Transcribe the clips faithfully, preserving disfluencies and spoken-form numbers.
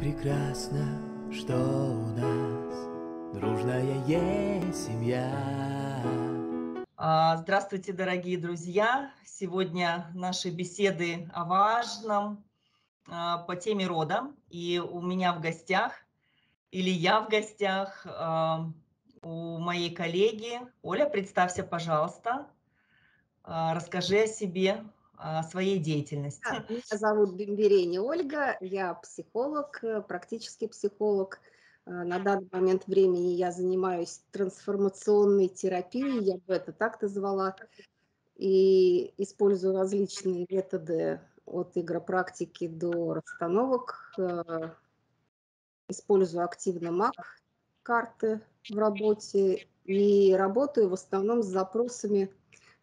прекрасно, что у нас дружная есть семья. Здравствуйте, дорогие друзья! Сегодня наши беседы о важном по теме рода. И у меня в гостях, или я в гостях, у моей коллеги. Оля, представься, пожалуйста. Расскажи о себе, о своей деятельности. Меня зовут Бемберени Ольга, я психолог, практический психолог. На данный момент времени я занимаюсь трансформационной терапией, я бы это так назвала, и использую различные методы от игропрактики до расстановок. Использую активно маг-карты в работе и работаю в основном с запросами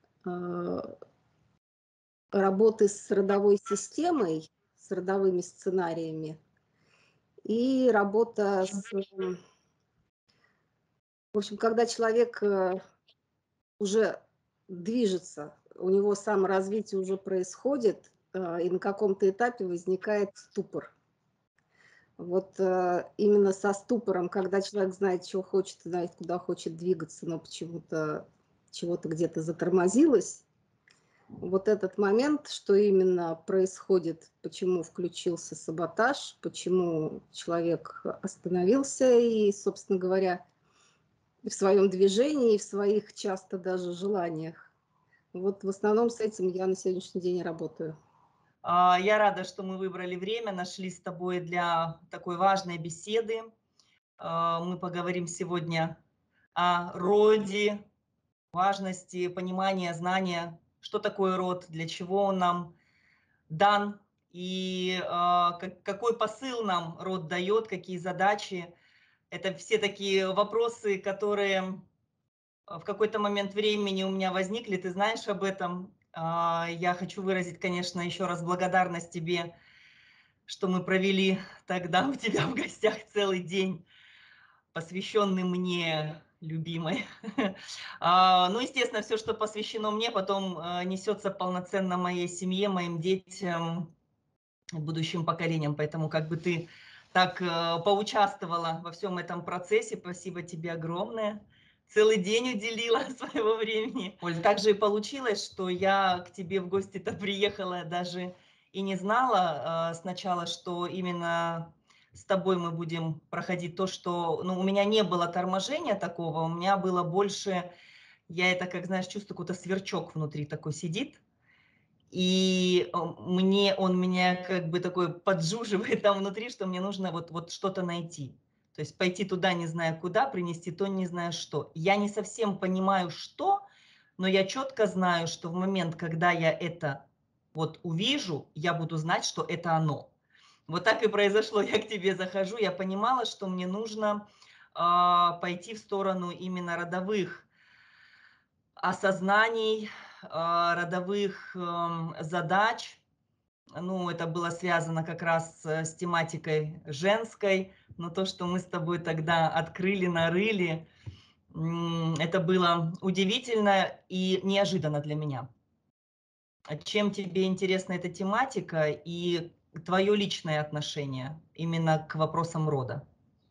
работы с родовой системой, с родовыми сценариями, и работа с... В общем, когда человек уже движется, у него саморазвитие уже происходит, и на каком-то этапе возникает ступор. Вот именно со ступором, когда человек знает, чего хочет, знает, куда хочет двигаться, но почему-то чего-то где-то затормозилось, вот этот момент, что именно происходит, почему включился саботаж, почему человек остановился и, собственно говоря, в своем движении, и в своих часто даже желаниях. Вот в основном с этим я на сегодняшний день работаю. Я рада, что мы выбрали время, нашли с тобой для такой важной беседы. Мы поговорим сегодня о роде, важности понимания, знания, что такое род, для чего он нам дан, и э, какой посыл нам род дает, какие задачи. Это все такие вопросы, которые в какой-то момент времени у меня возникли, ты знаешь об этом. Э, я хочу выразить, конечно, еще раз благодарность тебе, что мы провели тогда у тебя в гостях целый день, посвященный мне, любимой. Ну, естественно, все, что посвящено мне, потом несется полноценно моей семье, моим детям, будущим поколениям. Поэтому как бы ты так поучаствовала во всем этом процессе. Спасибо тебе огромное. Целый день уделила своего времени. Оль, так же и получилось, что я к тебе в гости-то приехала, даже и не знала сначала, что именно с тобой мы будем проходить то, что... Ну, у меня не было торможения такого, у меня было больше... Я это, как знаешь, чувствую, какой-то сверчок внутри такой сидит. И мне, он меня как бы такой поджуживает там внутри, что мне нужно вот, вот что-то найти. То есть пойти туда, не зная куда, принести то, не зная что. Я не совсем понимаю, что, но я четко знаю, что в момент, когда я это вот увижу, я буду знать, что это оно. Вот так и произошло. Я к тебе захожу, я понимала, что мне нужно э, пойти в сторону именно родовых осознаний, родовых задач. Ну, это было связано как раз с тематикой женской, но то, что мы с тобой тогда открыли, нарыли, это было удивительно и неожиданно для меня. Чем тебе интересна эта тематика и твое личное отношение именно к вопросам рода?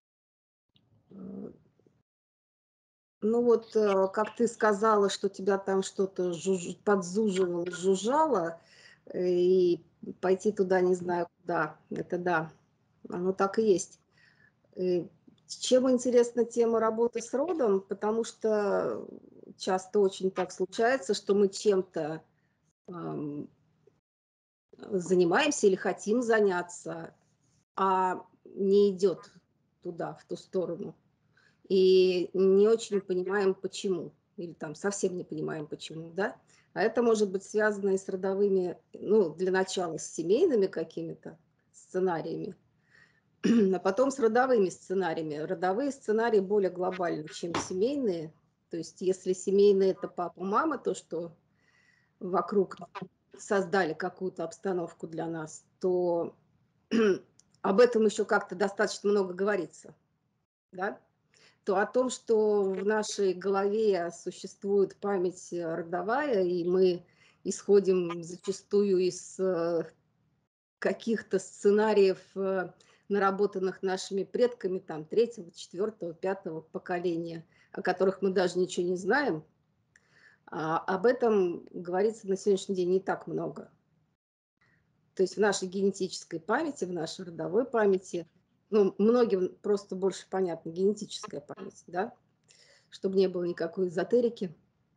Ну вот, как ты сказала, что тебя там что-то жуж... подзуживало, жужжало, и пойти туда не знаю куда, это да, оно так и есть. И чем интересна тема работы с родом, потому что часто очень так случается, что мы чем-то эм, занимаемся или хотим заняться, а не идет туда, в ту сторону. И не очень понимаем, почему, или там совсем не понимаем, почему, да. А это может быть связано и с родовыми, ну, для начала с семейными какими-то сценариями, а потом с родовыми сценариями. Родовые сценарии более глобальны, чем семейные. То есть если семейные – это папа, мама, то, что вокруг создали какую-то обстановку для нас, то об этом еще как-то достаточно много говорится, да? То о том, что в нашей голове существует память родовая, и мы исходим зачастую из каких-то сценариев наработанных нашими предками там третьего, четвертого, пятого поколения, о которых мы даже ничего не знаем, а об этом говорится на сегодняшний день не так много. То есть в нашей генетической памяти, в нашей родовой памяти, ну, многим просто больше понятна генетическая память, да, чтобы не было никакой эзотерики,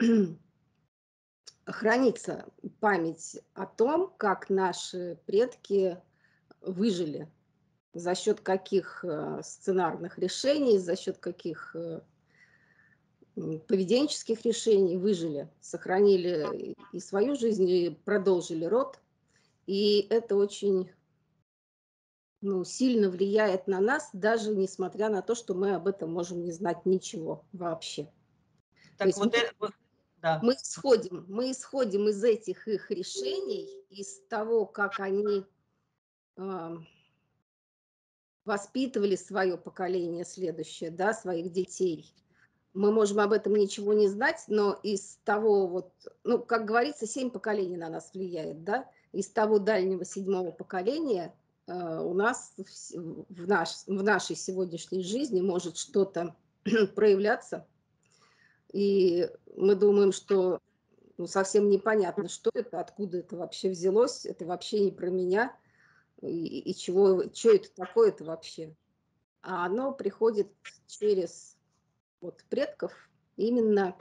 хранится память о том, как наши предки выжили, за счет каких э, сценарных решений, за счет каких э, поведенческих решений выжили, сохранили и свою жизнь, и продолжили род. И это очень, ну, сильно влияет на нас, даже несмотря на то, что мы об этом можем не знать ничего вообще. То Так есть вот мы, это, вот, да. мы, исходим, мы исходим из этих их решений, из того, как они э, воспитывали свое поколение следующее, да, своих детей. Мы можем об этом ничего не знать, но из того вот, ну, как говорится, семь поколений на нас влияет, да, из того дальнего седьмого поколения э, у нас в, в, наш, в нашей сегодняшней жизни может что-то проявляться, и мы думаем, что ну, совсем непонятно, что это, откуда это вообще взялось, это вообще не про меня, и, и чего, что это такое это вообще. А оно приходит через вот, предков, именно,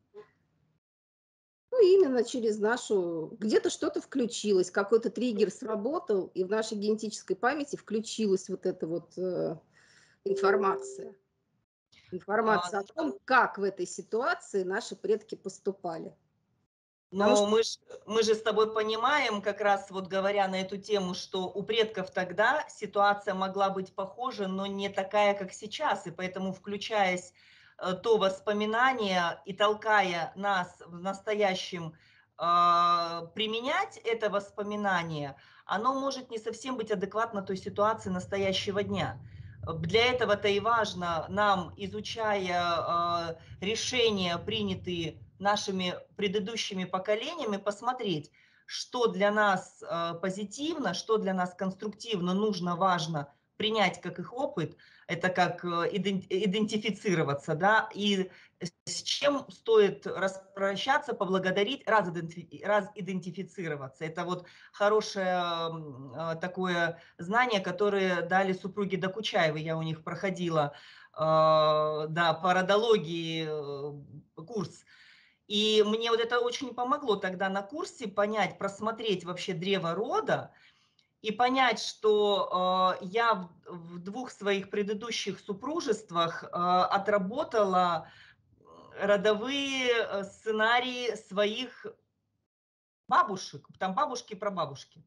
ну, именно через нашу, где-то что-то включилось, какой-то триггер сработал, и в нашей генетической памяти включилась вот эта вот э, информация. Информация А, о том, как в этой ситуации наши предки поступали. Потому Но что мы, ж, мы же с тобой понимаем, как раз вот говоря на эту тему, что у предков тогда ситуация могла быть похожа, но не такая, как сейчас. И поэтому, включаясь э, то воспоминание и толкая нас в настоящем э, применять это воспоминание, оно может не совсем быть адекватно той ситуации настоящего дня. Для этого-то и важно нам, изучая э, решения, принятые нашими предыдущими поколениями, посмотреть, что для нас э, позитивно, что для нас конструктивно, нужно, важно принять как их опыт, это как э, идентифицироваться, да, и с чем стоит распрощаться, поблагодарить, разидентифицироваться. Это вот хорошее э, такое знание, которое дали супруги Докучаевой, я у них проходила, э, да, по родологии э, курс. И мне вот это очень помогло тогда на курсе понять, просмотреть вообще древо рода и понять, что э, я в, в двух своих предыдущих супружествах э, отработала родовые сценарии своих бабушек, там бабушки и прабабушки.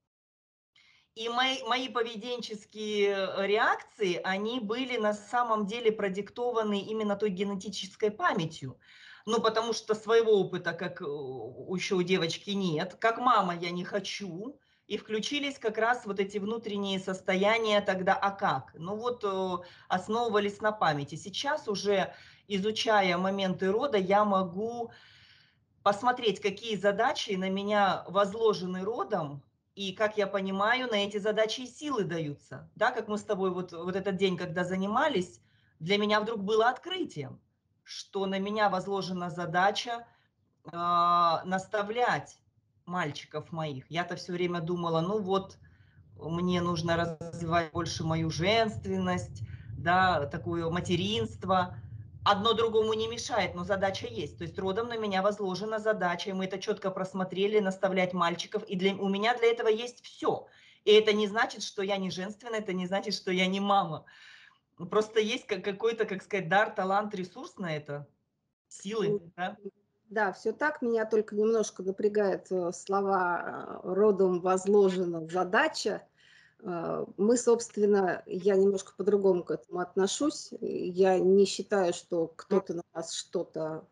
И мои, мои поведенческие реакции, они были на самом деле продиктованы именно той генетической памятью. Ну, потому что своего опыта, как еще у девочки, нет. Как мама я не хочу. И включились как раз вот эти внутренние состояния тогда, а как? Ну вот основывались на памяти. Сейчас уже, изучая моменты рода, я могу посмотреть, какие задачи на меня возложены родом, и, как я понимаю, на эти задачи и силы даются. Да, как мы с тобой вот, вот этот день, когда занимались, для меня вдруг было открытием, что на меня возложена задача э, наставлять мальчиков моих. Я-то все время думала, ну вот, мне нужно развивать больше мою женственность, да, такое материнство. Одно другому не мешает, но задача есть. То есть родом на меня возложена задача, и мы это четко просмотрели, наставлять мальчиков, и для, у меня для этого есть все. И это не значит, что я не женственная, это не значит, что я не мама. Просто есть какой-то, как сказать, дар, талант, ресурс на это, силы, да? Да, все так. Меня только немножко напрягают слова «родом возложена задача». Мы, собственно, я немножко по-другому к этому отношусь. Я не считаю, что кто-то на нас что-то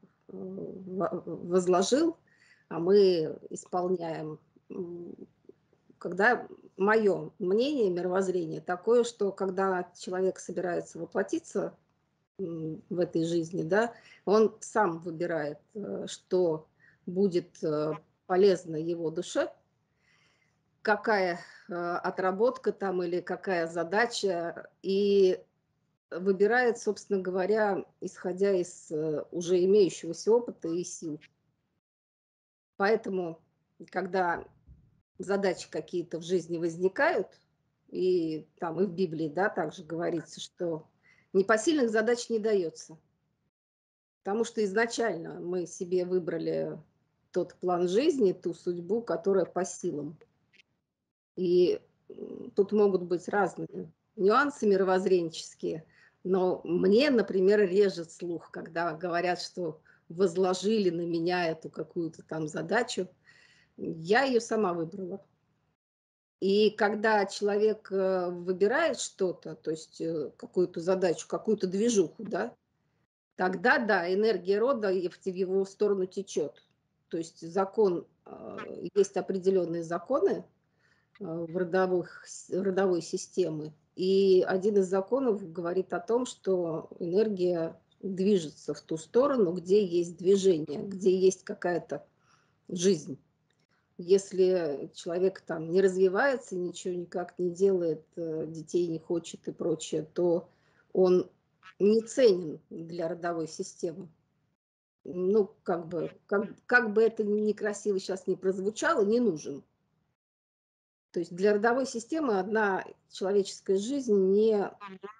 возложил, а мы исполняем. Когда мое мнение, мировоззрение такое, что когда человек собирается воплотиться в этой жизни, да, он сам выбирает, что будет полезно его душе. какая э, отработка там или какая задача, и выбирает, собственно говоря, исходя из э, уже имеющегося опыта и сил. Поэтому, когда задачи какие-то в жизни возникают, и там и в Библии, да, также говорится, что непосильных задач не дается, потому что изначально мы себе выбрали тот план жизни, ту судьбу, которая по силам. И тут могут быть разные нюансы мировоззренческие, но мне, например, режет слух, когда говорят, что возложили на меня эту какую-то там задачу. Я ее сама выбрала. И когда человек выбирает что-то, то есть какую-то задачу, какую-то движуху, да, тогда, да, энергия рода в его сторону течет. То есть закон, есть определенные законы в родовых, родовой системы. И один из законов говорит о том, что энергия движется в ту сторону, где есть движение, где есть какая-то жизнь. Если человек там не развивается, ничего никак не делает, детей не хочет и прочее, то он не ценен для родовой системы. Ну, как бы, как, как бы это некрасиво сейчас не прозвучало, не нужен. То есть для родовой системы одна человеческая жизнь не,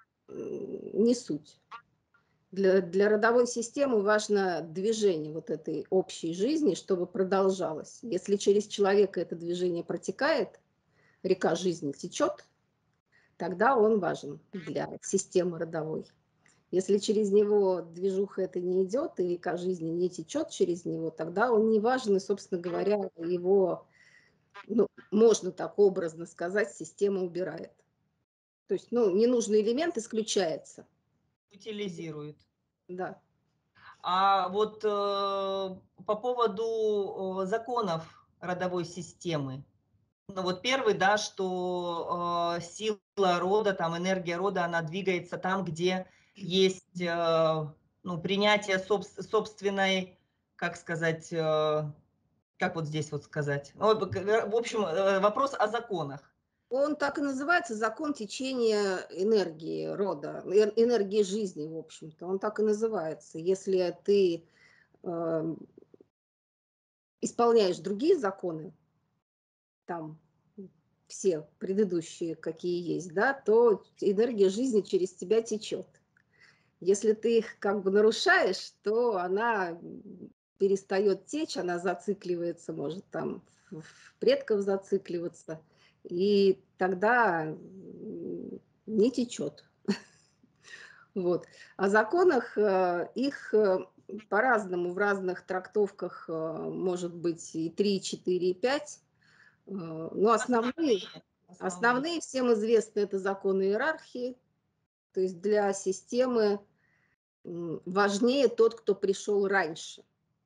не суть. Для, для родовой системы важно движение вот этой общей жизни, чтобы продолжалось. Если через человека это движение протекает, река жизни течет, тогда он важен для системы родовой. Если через него движуха это не идет, и река жизни не течет через него, тогда он не важен, и, собственно говоря, его, ну, можно так образно сказать, система убирает. То есть, ну, ненужный элемент исключается. Утилизирует. Да. А вот э, по поводу э, законов родовой системы. Ну вот первый, да, что э, сила рода, там энергия рода, она двигается там, где есть э, ну, принятие соб собственной, как сказать, э, как вот здесь вот сказать. Ну, в общем, э, вопрос о законах. Он так и называется, закон течения энергии рода, энергии жизни, в общем-то. Он так и называется. Если ты э, исполняешь другие законы, там все предыдущие, какие есть, да, то энергия жизни через тебя течет. Если ты их как бы нарушаешь, то она перестает течь, она зацикливается, может там в предков зацикливаться, и тогда не течет. Вот. О законах их по-разному, в разных трактовках может быть и три, и четыре, и пять. Но основные, основные всем известны это законы иерархии, то есть для системы важнее тот, кто пришел раньше.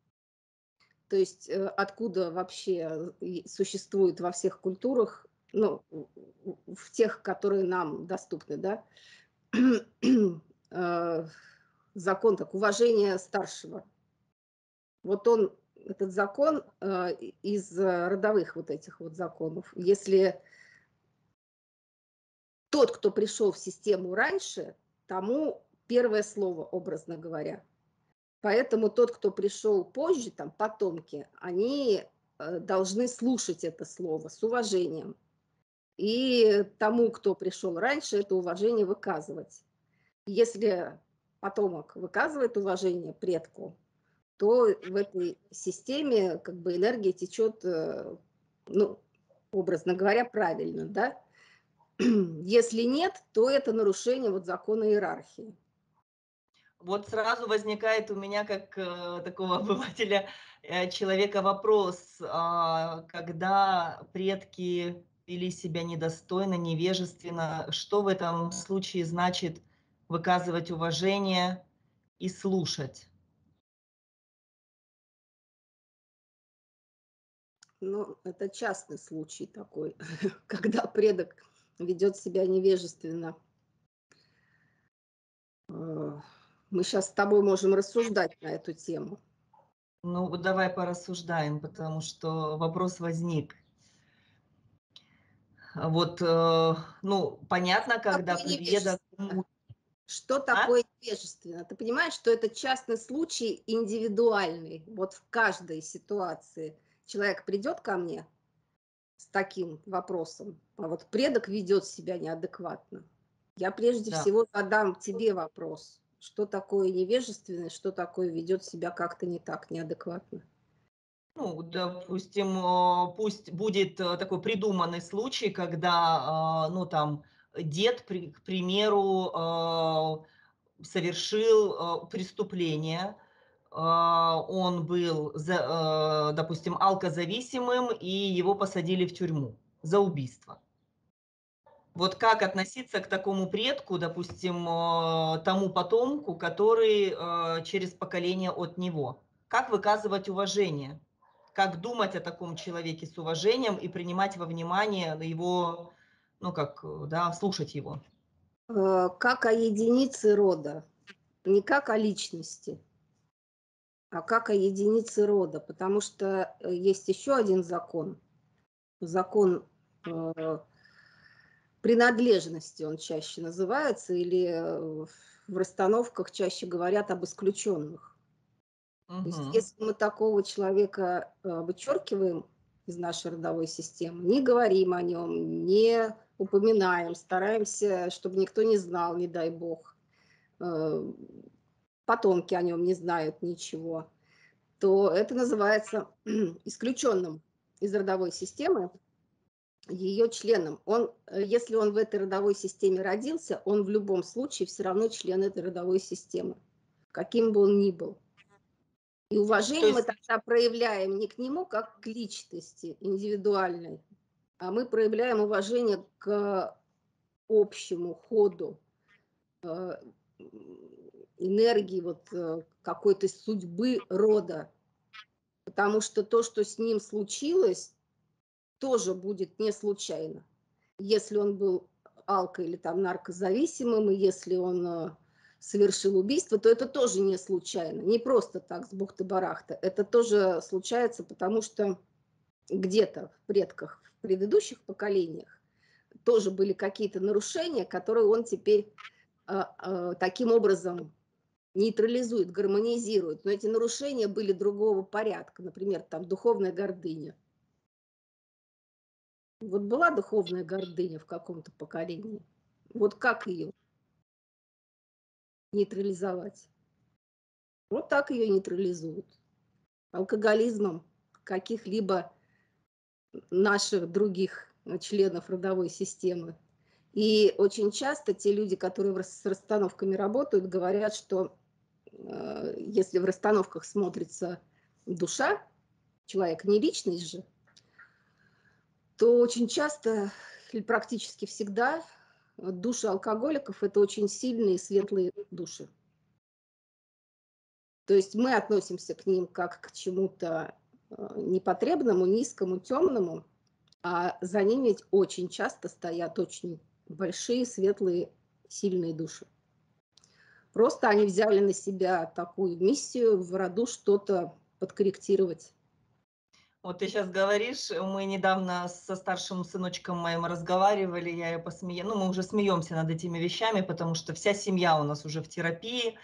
То есть откуда вообще существует во всех культурах, ну, в тех, которые нам доступны, да, закон так, уважение старшего. Вот он, этот закон из родовых вот этих вот законов. Если тот, кто пришел в систему раньше, тому первое слово, образно говоря. Поэтому тот, кто пришел позже, там, потомки, они должны слушать это слово с уважением. И тому, кто пришел раньше, это уважение выказывать. Если потомок выказывает уважение предку, то в этой системе как бы энергия течет, ну, образно говоря, правильно, да? Если нет, то это нарушение вот закона иерархии. Вот сразу возникает у меня, как э, такого обывателя, э, человека, вопрос, э, когда предки вели себя недостойно, невежественно, что в этом случае значит выказывать уважение и слушать? Ну, это частный случай такой, когда предок ведет себя невежественно. Мы сейчас с тобой можем рассуждать на эту тему. Ну, давай порассуждаем, потому что вопрос возник. Вот, э, ну, понятно, Что когда такое предок... невежественно? Что А? такое невежественно? Ты понимаешь, что это частный случай, индивидуальный. Вот в каждой ситуации человек придет ко мне с таким вопросом, а вот предок ведет себя неадекватно. Я прежде Да. всего задам тебе вопрос, что такое невежественное, что такое ведет себя как-то не так, неадекватно. Ну, допустим, э, пусть будет э, такой придуманный случай, когда, э, ну, там, дед, при- к примеру, э, совершил э, преступление, э, он был, за- э, допустим, алкозависимым, и его посадили в тюрьму за убийство. Вот как относиться к такому предку, допустим, э, тому потомку, который э, через поколение от него? Как выказывать уважение? Как думать о таком человеке с уважением и принимать во внимание его, ну как, э, да, слушать его? Э, Как о единице рода, не как о личности, а как о единице рода, потому что э, есть еще один закон, закон э, принадлежности он чаще называется, или э, в расстановках чаще говорят об исключенных. То есть Мгм. если мы такого человека э, вычеркиваем из нашей родовой системы, не говорим о нем, не упоминаем, стараемся, чтобы никто не знал, не дай бог, э, потомки о нем не знают ничего, то это называется исключенным из родовой системы, ее членом. Он, э, если он в этой родовой системе родился, он в любом случае все равно член этой родовой системы, каким бы он ни был. И То уважение мы есть, тогда проявляем не к нему, как к личности индивидуальной, а мы проявляем уважение к общему ходу э, энергии, вот, э, какой-то судьбы рода. Потому что то, что с ним случилось, тоже будет не случайно. Если он был алко- или там наркозависимым, и если он э, совершил убийство, то это тоже не случайно. Не просто так, с бухты-барахта. Это тоже случается, потому что где-то в предках, в предыдущих поколениях тоже были какие-то нарушения, которые он теперь э, э, таким образом нейтрализует, гармонизирует. Но эти нарушения были другого порядка. Например, там духовная гордыня. Вот была духовная гордыня в каком-то поколении. Вот как ее нейтрализовать? Вот так ее нейтрализуют. Алкоголизмом каких-либо наших других членов родовой системы. И очень часто те люди, которые с расстановками работают, говорят, что э, если в расстановках смотрится душа, человек не личность же, то очень часто или практически всегда души алкоголиков – это очень сильные светлые души. То есть мы относимся к ним как к чему-то непотребному, низкому, темному, а за ними ведь очень часто стоят очень большие, светлые, сильные души. Просто они взяли на себя такую миссию в роду что-то подкорректировать. вот ты сейчас говоришь, мы недавно со старшим сыночком моим разговаривали, я ее посмея, ну мы уже смеемся над этими вещами, потому что вся семья у нас уже в терапии.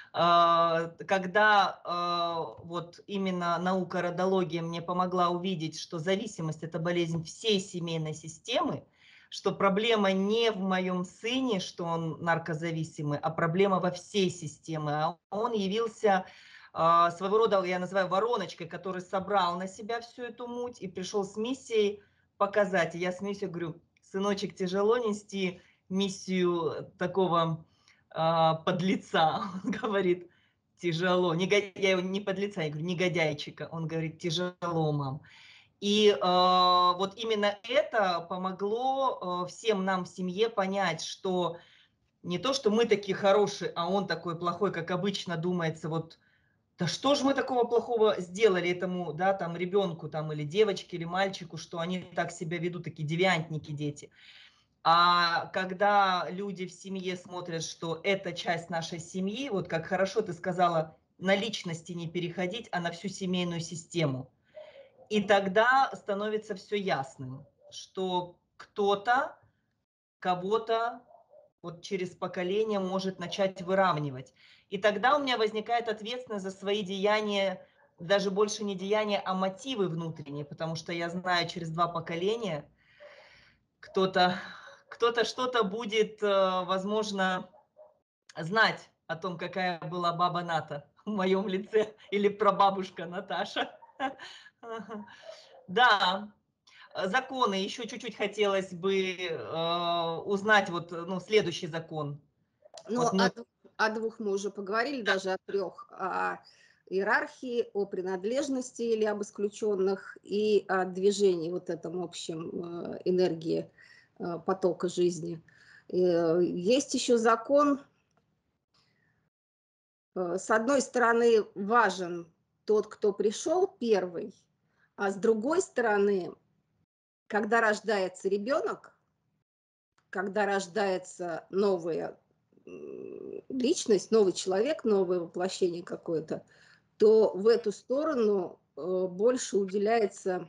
Когда вот именно наука родология мне помогла увидеть, что зависимость – это болезнь всей семейной системы, что проблема не в моем сыне, что он наркозависимый, а проблема во всей системе. А он явился своего рода, я называю, вороночкой, который собрал на себя всю эту муть и пришел с миссией показать. И я смеюсь, я говорю, сыночек, тяжело нести миссию такого подлеца. Он говорит, тяжело. Негодяй, я его не подлеца, я говорю, негодяйчика. Он говорит, тяжело, мам. И э, вот именно это помогло э, всем нам в семье понять, что не то, что мы такие хорошие, а он такой плохой, как обычно думается, вот да что же мы такого плохого сделали этому, да, там, ребенку, там, или девочке, или мальчику, что они так себя ведут, такие девиантники дети. А когда люди в семье смотрят, что это часть нашей семьи, вот как хорошо ты сказала, на личности не переходить, а на всю семейную систему. И тогда становится все ясным, что кто-то кого-то вот через поколение может начать выравнивать. И тогда у меня возникает ответственность за свои деяния, даже больше не деяния, а мотивы внутренние, потому что я знаю, через два поколения кто-то кто-то что-то будет, возможно, знать о том, какая была баба Ната в моем лице, или прабабушка Наташа. Да, законы. Еще чуть-чуть хотелось бы э, узнать вот, ну, следующий закон. Ну, вот мы... о, о двух мы уже поговорили, да. Даже о трех. О иерархии, о принадлежности или об исключенных, и о движении, вот этом общем, э, энергии э, потока жизни. Э, есть еще закон. Э, с одной стороны, важен тот, кто пришел первый, а с другой стороны, когда рождается ребенок, когда рождается новая личность, новый человек, новое воплощение какое-то, то в эту сторону э, больше уделяется,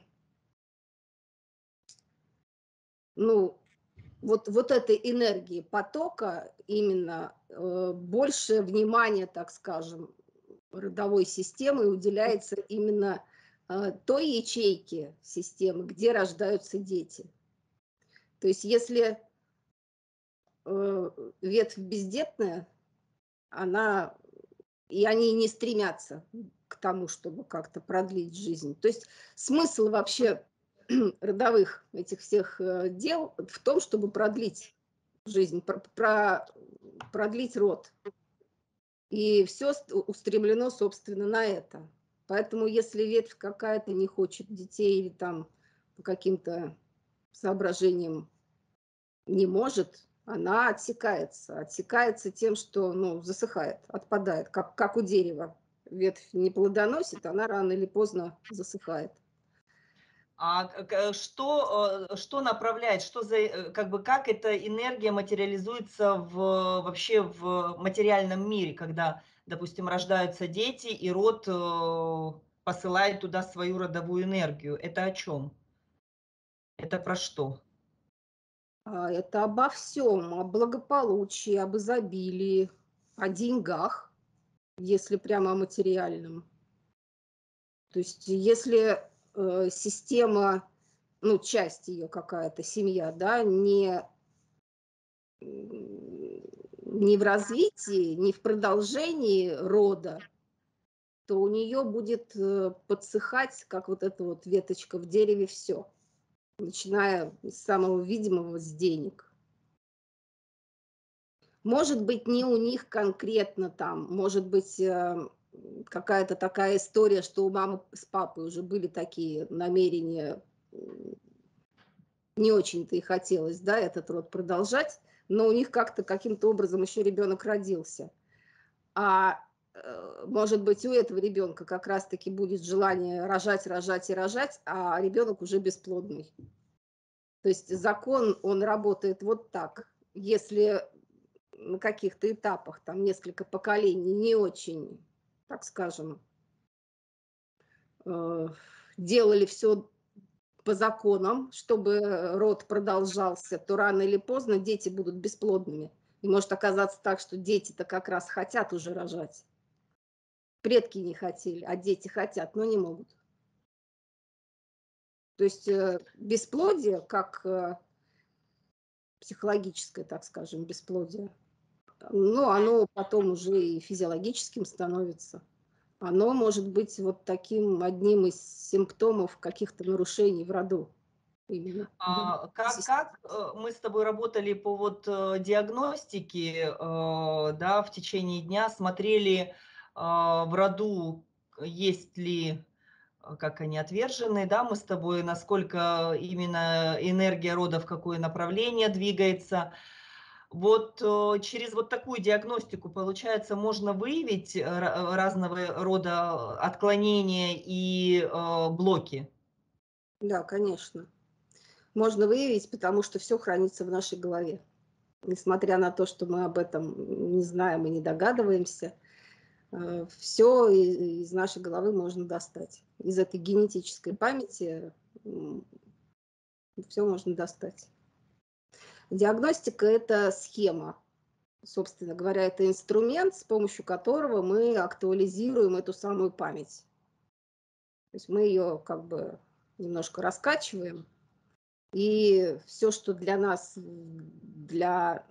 ну, вот, вот этой энергии потока, именно э, больше внимания, так скажем, родовой системы уделяется именно э, той ячейке системы, где рождаются дети. То есть если э, ветвь бездетная, она, и они не стремятся к тому, чтобы как-то продлить жизнь. То есть смысл вообще родовых этих всех дел в том, чтобы продлить жизнь, про, про, продлить род. И все устремлено, собственно, на это. Поэтому если ветвь какая-то не хочет детей или там по каким-то соображениям не может, она отсекается. Отсекается тем, что, ну, засыхает, отпадает, как, как у дерева. Ветвь не плодоносит, она рано или поздно засыхает. А что, что направляет, что за, как бы, как эта энергия материализуется в, вообще в материальном мире, когда, допустим, рождаются дети, и род посылает туда свою родовую энергию? Это о чем? Это про что? Это обо всем, о благополучии, об изобилии, о деньгах, если прямо о материальном. То есть если э, система, ну, часть ее какая-то, семья, да, не, не в развитии, не в продолжении рода, то у нее будет э, подсыхать, как вот эта вот веточка в дереве, все, начиная с самого видимого, с денег. Может быть, не у них конкретно там, может быть, какая-то такая история, что у мамы с папой уже были такие намерения, не очень-то и хотелось, да, этот род продолжать, но у них как-то каким-то образом еще ребенок родился. А может быть, у этого ребенка как раз-таки будет желание рожать, рожать и рожать, а ребенок уже бесплодный. То есть закон, он работает вот так. Если на каких-то этапах, там несколько поколений, не очень, так скажем, э, делали все по законам, чтобы род продолжался, то рано или поздно дети будут бесплодными. И может оказаться так, что дети-то как раз хотят уже рожать. Предки не хотели, а дети хотят, но не могут. То есть э, бесплодие, как э, психологическое, так скажем, бесплодие, ну, оно потом уже и физиологическим становится. Оно может быть вот таким одним из симптомов каких-то нарушений в роду. Именно. А, как, как мы с тобой работали по вот диагностике, да, в течение дня, смотрели в роду, есть ли, как они отвержены, да, мы с тобой, насколько именно энергия рода в какое направление двигается. Вот через вот такую диагностику, получается, можно выявить разного рода отклонения и блоки? Да, конечно. Можно выявить, потому что все хранится в нашей голове. Несмотря на то, что мы об этом не знаем и не догадываемся, все из нашей головы можно достать. Из этой генетической памяти все можно достать. Диагностика – это схема. Собственно говоря, это инструмент, с помощью которого мы актуализируем эту самую память. То есть мы ее как бы немножко раскачиваем, и все, что для нас, для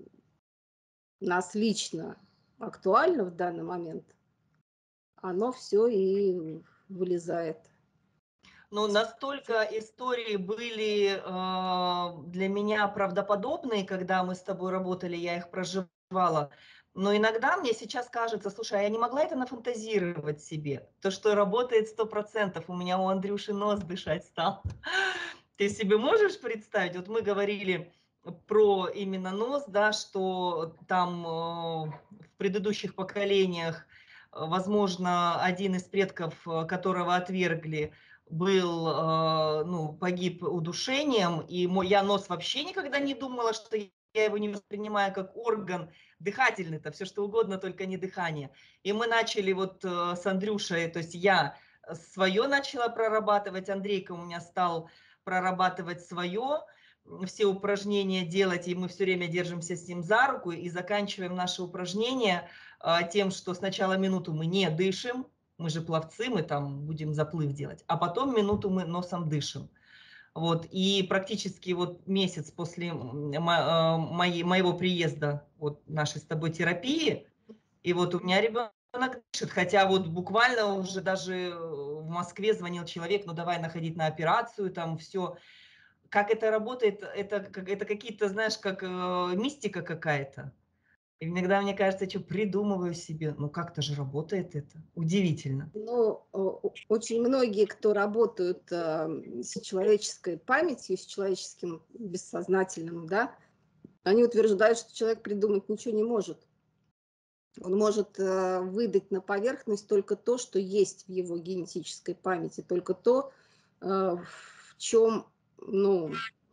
нас лично актуально в данный момент, оно все и вылезает. Ну, настолько истории были э, для меня правдоподобные, когда мы с тобой работали, я их проживала. Но иногда мне сейчас кажется, слушай, а я не могла это нафантазировать себе. То, что работает сто процентов, у меня у Андрюши нос дышать стал. Ты себе можешь представить? Вот мы говорили про именно нос, да, что там э, в предыдущих поколениях, э, возможно, один из предков, э, которого отвергли, был, э, ну, погиб удушением, и мой, я нос вообще никогда не думала, что я его не воспринимаю как орган дыхательный, это все что угодно, только не дыхание. И мы начали вот э, с Андрюшей, то есть я свое начала прорабатывать, Андрейка у меня стал прорабатывать свое, все упражнения делать, и мы все время держимся с ним за руку и заканчиваем наши упражнения э, тем, что сначала минуту мы не дышим, мы же пловцы, мы там будем заплыв делать, а потом минуту мы носом дышим. Вот, и практически вот месяц после моей, моего приезда, вот нашей с тобой терапии, и вот у меня ребенок дышит, хотя вот буквально уже даже в Москве звонил человек, ну давай находить на операцию, там все. Как это работает, это, это какие-то, знаешь, как э, мистика какая-то. Иногда мне кажется, что придумываю себе, ну как-то же работает это. Удивительно. Ну, очень многие, кто работают с человеческой памятью, с человеческим бессознательным, да, они утверждают, что человек придумать ничего не может. Он может выдать на поверхность только то, что есть в его генетической памяти, только то, в чем, ну,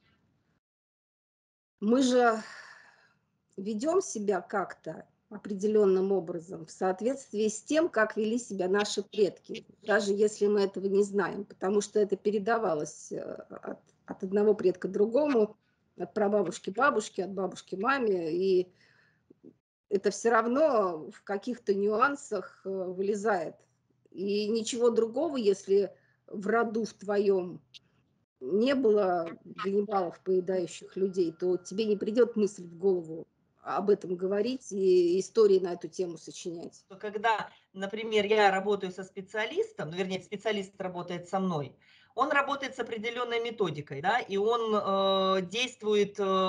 мы же ведем себя как-то определенным образом в соответствии с тем, как вели себя наши предки, даже если мы этого не знаем, потому что это передавалось от, от одного предка к другому, от прабабушки бабушки, от бабушки маме, и это все равно в каких-то нюансах вылезает. И ничего другого, если в роду в твоем не было ганнибалов, поедающих людей, то тебе не придет мысль в голову об этом говорить и истории на эту тему сочинять. Когда, например, я работаю со специалистом, ну, вернее, специалист работает со мной, он работает с определенной методикой, да, и он э, действует э,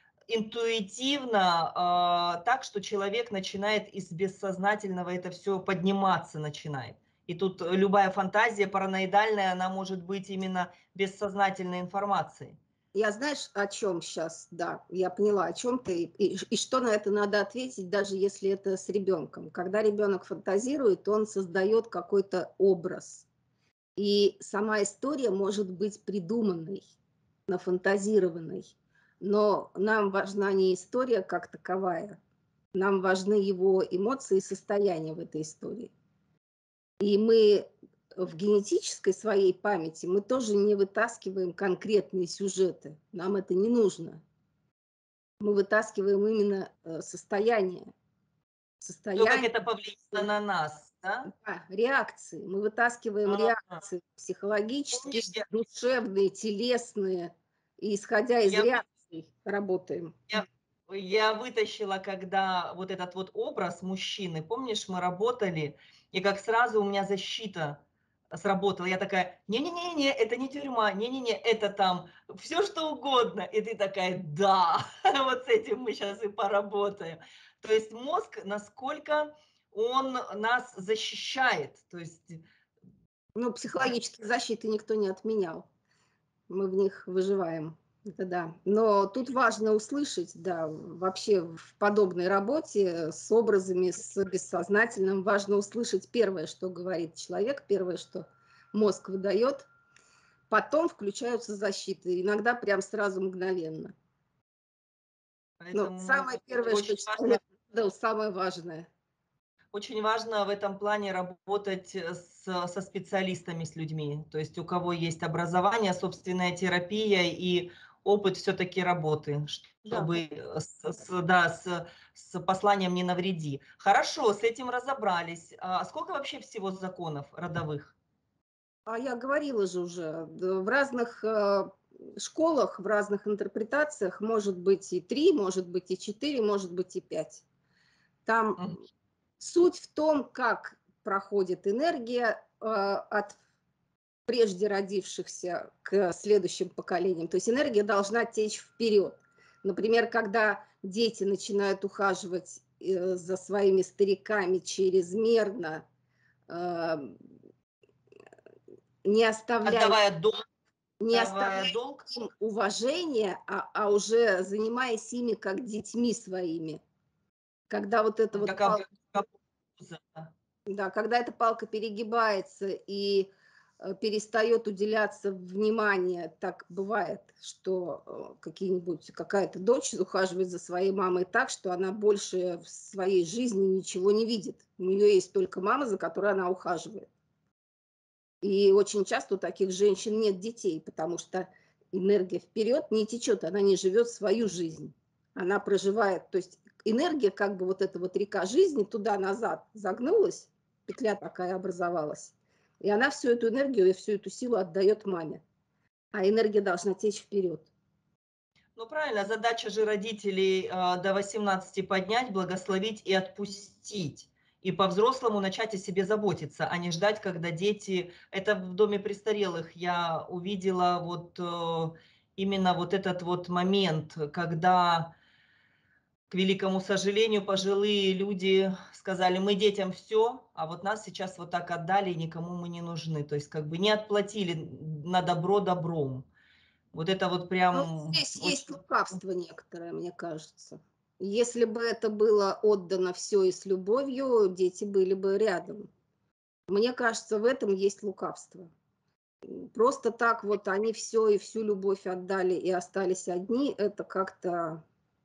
интуитивно, э, так, что человек начинает из бессознательного это все подниматься начинает. И тут любая фантазия параноидальная, она может быть именно бессознательной информацией. Я знаешь, о чем сейчас, да, я поняла, о чем ты, и, и что на это надо ответить, даже если это с ребенком. Когда ребенок фантазирует, он создает какой-то образ. И сама история может быть придуманной, нафантазированной. Но нам важна не история как таковая, нам важны его эмоции и состояния в этой истории. И мы в генетической своей памяти мы тоже не вытаскиваем конкретные сюжеты. Нам это не нужно. Мы вытаскиваем именно состояние. состояние. То, как это повлияло на нас, да? Да, реакции. Мы вытаскиваем а -а -а. реакции психологические, Помнишь, душевные, телесные. И исходя из я... реакций работаем. Я... Я вытащила, когда вот этот вот образ мужчины, помнишь, мы работали, и как сразу у меня защита сработала. Я такая, не-не-не, это не тюрьма, не-не-не, это там все что угодно. И ты такая, да, вот с этим мы сейчас и поработаем. То есть мозг, насколько он нас защищает. То есть... Ну, психологические защиты никто не отменял. Мы в них выживаем. Это да. Но тут важно услышать, да, вообще в подобной работе с образами, с бессознательным, важно услышать первое, что говорит человек, первое, что мозг выдает, потом включаются защиты, иногда прям сразу мгновенно. Но самое первое, что человек выдал, самое важное. Очень важно в этом плане работать с, со специалистами, с людьми, то есть у кого есть образование, собственная терапия, и опыт все-таки работы, Да, чтобы с, с- да, с, с посланием «не навреди». Хорошо, с этим разобрались. А сколько вообще всего законов родовых? а я говорила же уже, д- в разных э, школах, в разных интерпретациях может быть и три, может быть и четыре, может быть и пять. Там Мгм. суть в том, как проходит энергия э, от прежде родившихся к следующим поколениям. То есть энергия должна течь вперед. Например, когда дети начинают ухаживать э, за своими стариками чрезмерно, э, не оставляя, Отдавая долг, не отдавая оставляя долг. им уважения, а, а уже занимаясь ими как детьми своими. Когда вот это вот Как палка, об- как- да, когда эта палка перегибается и э, перестает уделяться внимание, так бывает, что э, какие-нибудь какая-то дочь ухаживает за своей мамой так, что она больше в своей жизни ничего не видит. У нее есть только мама, за которой она ухаживает. И очень часто у таких женщин нет детей, потому что энергия вперед не течет, она не живет свою жизнь. Она проживает, то есть энергия, как бы вот эта вот река жизни туда-назад загнулась, петля такая образовалась, и она всю эту энергию и всю эту силу отдает маме. А энергия должна течь вперед. Ну правильно, задача же родителей э, до восемнадцати поднять, благословить и отпустить. И по-взрослому начать о себе заботиться, а не ждать, когда дети... Это в доме престарелых я увидела вот э, именно вот этот вот момент, когда, к великому сожалению, пожилые люди сказали: мы детям все, а вот нас сейчас вот так отдали, и никому мы не нужны. То есть как бы не отплатили на добро добром. Вот это вот Но прям здесь есть очень... лукавство некоторое, мне кажется. Если бы это было отдано все и с любовью, дети были бы рядом. Мне кажется, в этом есть лукавство. Просто так вот они все и всю любовь отдали и остались одни, это как-то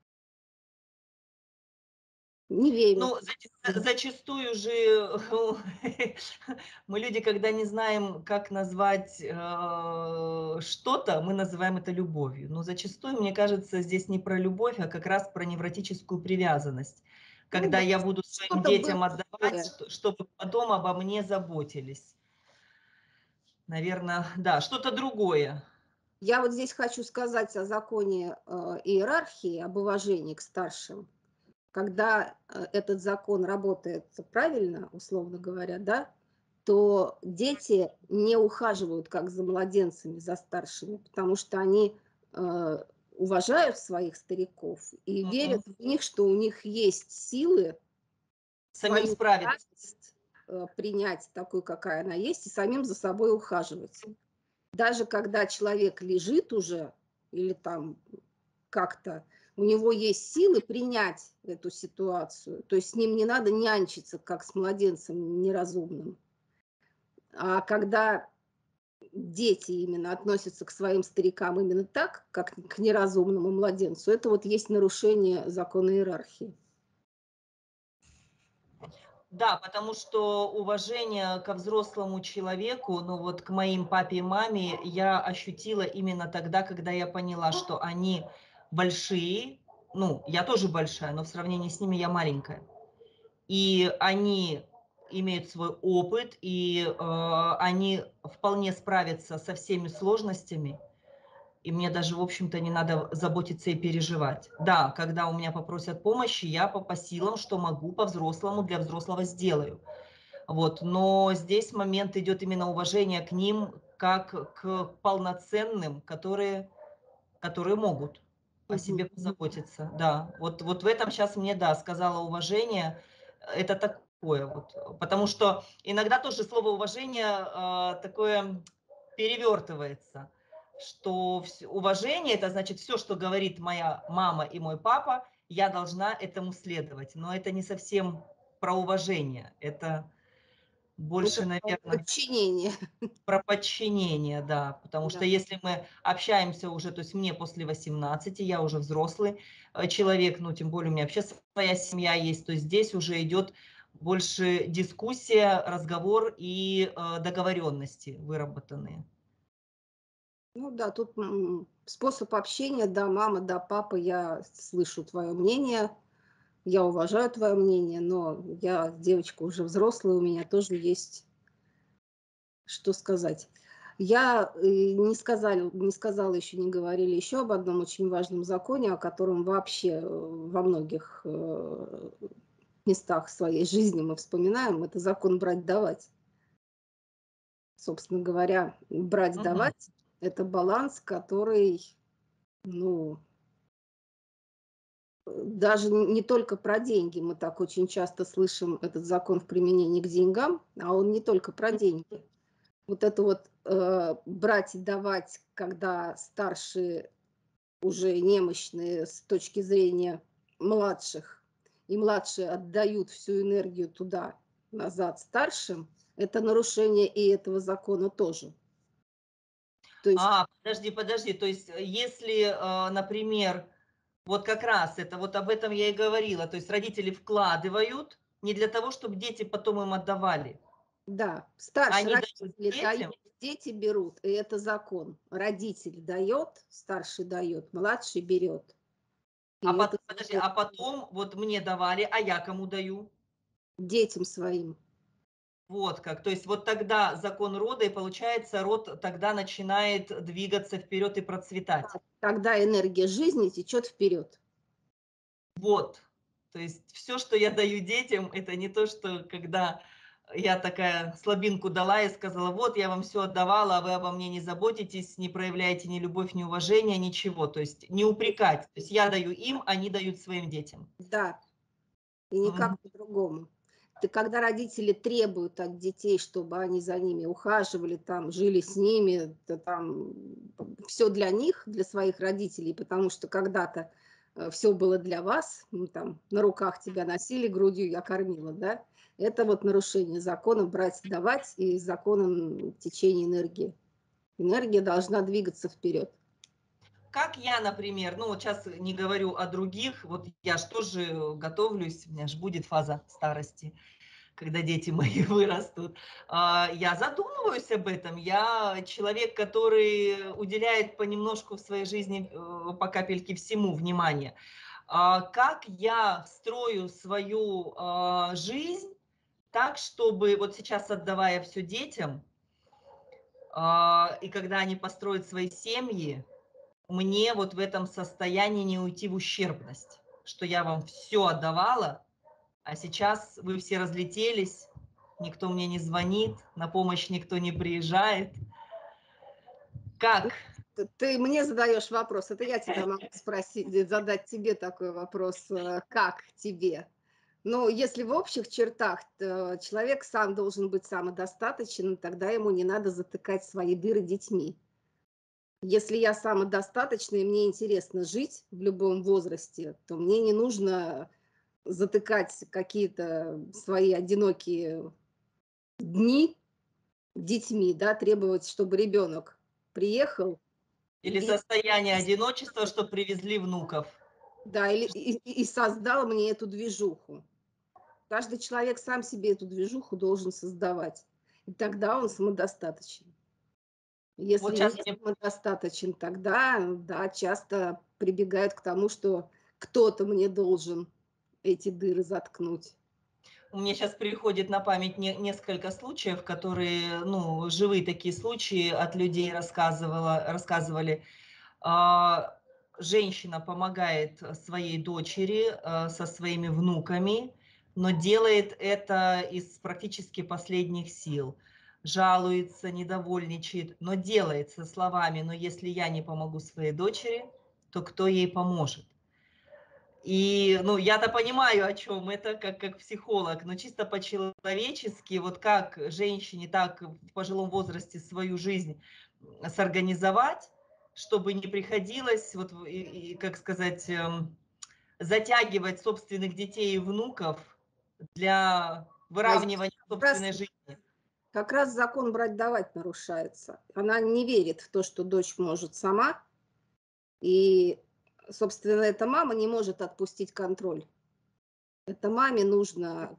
не верю. Ну, зач- зачастую же мы люди, когда не знаем, как назвать э, что-то, мы называем это любовью. Но зачастую, мне кажется, здесь не про любовь, а как раз про невротическую привязанность. Ну Когда да, я буду своим что-то было детям отдавать, такое. что- чтобы потом обо мне заботились. Наверное, да, что-то другое. Я вот здесь хочу сказать о законе э, иерархии, об уважении к старшим. Когда э, этот закон работает правильно, условно говоря, да, то дети не ухаживают как за младенцами, за старшими, потому что они э, уважают своих стариков и верят Мгм. в них, что у них есть силы Самим свою справиться. радость э, принять такой, какая она есть, и самим за собой ухаживать. Даже когда человек лежит уже или там как-то, у него есть силы принять эту ситуацию. То есть с ним не надо нянчиться, как с младенцем неразумным. А когда дети именно относятся к своим старикам именно так, как к неразумному младенцу, это вот есть нарушение закона иерархии. Да, потому что уважение ко взрослому человеку, ну вот к моим папе и маме я ощутила именно тогда, когда я поняла, что они большие, ну, я тоже большая, но в сравнении с ними я маленькая. И они имеют свой опыт, и э, они вполне справятся со всеми сложностями, и мне даже, в общем-то, не надо заботиться и переживать. Да, когда у меня попросят помощи, я по, по силам, что могу, по-взрослому, для взрослого сделаю. Вот. Но здесь момент идет именно уважение к ним, как к полноценным, которые, которые могут о Мгм. себе позаботиться. Да, вот, вот в этом сейчас мне, да, сказала уважение, это такое вот. Потому что иногда тоже слово уважение э, такое перевертывается, что вс- уважение, это значит все, что говорит моя мама и мой папа, я должна этому следовать. Но это не совсем про уважение, это Это больше, наверное, подчинение. про подчинение, да, потому что Да. если мы общаемся уже, то есть мне после восемнадцати, я уже взрослый э, человек, ну, тем более у меня вообще своя семья есть, то здесь уже идет больше дискуссия, разговор и э, договоренности выработанные. Ну да, тут м, способ общения, да, мама, да, папа, я слышу твое мнение, я уважаю твое мнение, но я девочка уже взрослая, у меня тоже есть что сказать. Я э, не сказала, не сказала еще, не говорили еще об одном очень важном законе, о котором вообще э, во многих э, местах своей жизни мы вспоминаем. Это закон брать-давать. Собственно говоря, брать-давать – это баланс, который, ну, даже не только про деньги. Мы так очень часто слышим этот закон в применении к деньгам, а он не только про деньги. Вот это вот э, брать и давать, когда старшие уже немощные с точки зрения младших, и младшие отдают всю энергию туда, назад старшим, это нарушение и этого закона тоже. То есть, А, подожди, подожди, то есть э, если, э, например, вот как раз это, вот об этом я и говорила, то есть родители вкладывают не для того, чтобы дети потом им отдавали. да, старшие Они дают родители детям. дают, дети берут, и это закон. Родитель дает, старший дает, младший берет. И А, это пот- подожди, а потом вот мне давали, а я кому даю? детям своим. Вот как. То есть вот тогда закон рода, и получается, род тогда начинает двигаться вперед и процветать. Тогда энергия жизни течет вперед. Вот. То есть все, что я даю детям, это не то, что когда я такая слабинку дала и сказала, вот я вам все отдавала, а вы обо мне не заботитесь, не проявляете ни любовь, ни уважение, ничего. То есть не упрекать. То есть я даю им, они дают своим детям. Да, и никак Мгм. по-другому. Ты, когда родители требуют от детей, чтобы они за ними ухаживали, там, жили с ними, то там все для них, для своих родителей, потому что когда-то все было для вас, ну, там, на руках тебя носили, грудью я кормила, да, это вот нарушение закона брать, давать и законом течения энергии. Энергия должна двигаться вперед. Как я, например, ну вот сейчас не говорю о других, вот я же тоже готовлюсь, у меня же будет фаза старости, когда дети мои вырастут, а, я задумываюсь об этом. Я человек, который уделяет понемножку в своей жизни, э, по капельке всему внимание. А, Как я строю свою а, жизнь так, чтобы вот сейчас, отдавая все детям, а, и когда они построят свои семьи, мне вот в этом состоянии не уйти в ущербность, что я вам все отдавала, а сейчас вы все разлетелись, никто мне не звонит, на помощь никто не приезжает. Как? Ты, ты мне задаешь вопрос, это я тебя могу спросить, задать тебе такой вопрос, э, как тебе? Ну, если в общих чертах, то человек сам должен быть самодостаточен, тогда ему не надо затыкать свои дыры детьми. Если я самодостаточна и мне интересно жить в любом возрасте, то мне не нужно затыкать какие-то свои одинокие дни детьми, да, требовать, чтобы ребенок приехал. Или И, состояние одиночества, что привезли внуков? да, или, и, и создал мне эту движуху. Каждый человек сам себе эту движуху должен создавать. И тогда он самодостаточен. Если Вот не сейчас мне, самодостаточен, тогда, да, часто прибегают к тому, что кто-то мне должен эти дыры заткнуть. мне сейчас приходит на память не, несколько случаев, которые, ну, живые такие случаи от людей рассказывала, рассказывали. А, Женщина помогает своей дочери а, со своими внуками, но делает это из практически последних сил. Жалуется, недовольничает, но делает со словами: но если я не помогу своей дочери, то кто ей поможет? И, ну, я-то понимаю, о чем это, как, как психолог, но чисто по-человечески, вот как женщине так в пожилом возрасте свою жизнь сорганизовать, чтобы не приходилось, вот, и, и, как сказать, эм, затягивать собственных детей и внуков для А выравнивания как раз, собственной жизни. как раз закон брать-давать нарушается. Она не верит в то, что дочь может сама, и, собственно, эта мама не может отпустить контроль. Это маме нужно,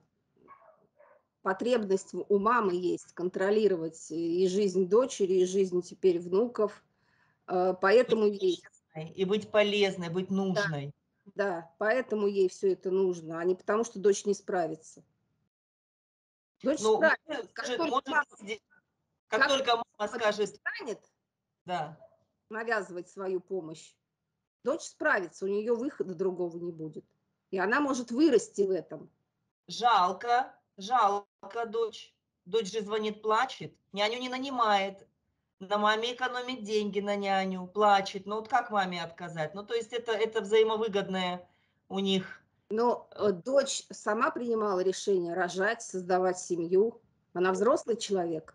потребность у мамы есть контролировать и жизнь дочери, и жизнь теперь внуков, Э, Поэтому Быть ей, честной и быть полезной, быть да, нужной. да, поэтому ей все это нужно, а не потому, что дочь не справится. Дочь Ну, справится. может, Как может, только может, мама, сде- как как только мама мама скажет, перестанет да, навязывать свою помощь, дочь справится, у нее выхода другого не будет. И она может вырасти в этом. жалко, жалко дочь. Дочь же звонит, плачет, няню не нанимает, на маме экономит деньги на няню, плачет. Ну вот как маме отказать? Ну то есть это, это взаимовыгодное у них. Но э, дочь сама принимала решение рожать, создавать семью. Она взрослый человек.